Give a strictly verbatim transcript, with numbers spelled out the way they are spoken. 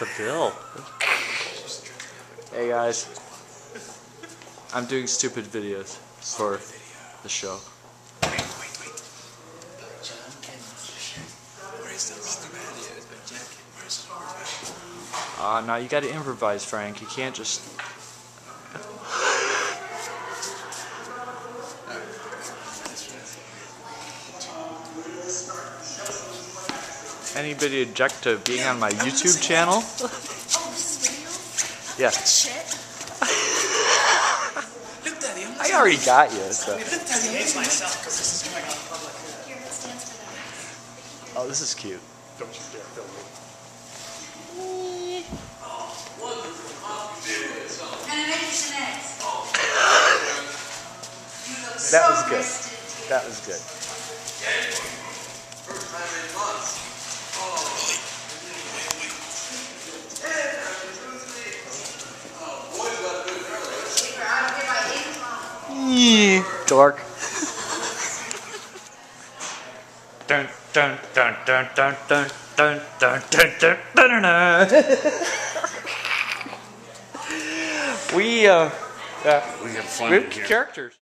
the bill. Hey guys, I'm doing stupid videos for the show. Wait, wait, wait. John and Where's the rubber band? Where's the rubber band? Ah, uh, now you gotta improvise, Frank. You can't just... Anybody object to being on my YouTube channel? Oh, this is video? Yeah. Shit. Look, Daddy, I'm I already got you, so... Look, Daddy, I hate myself because this is going on in public. Here, it stands for that. Oh, this is cute. Don't you dare film me. That was good. That was good. First time in months. Oh. Oh, boys left good early. Yeah. Dork. Dun dun dun dun dun dun dun dun dun dun dun dun. We uh, uh We have fun we in have here. characters.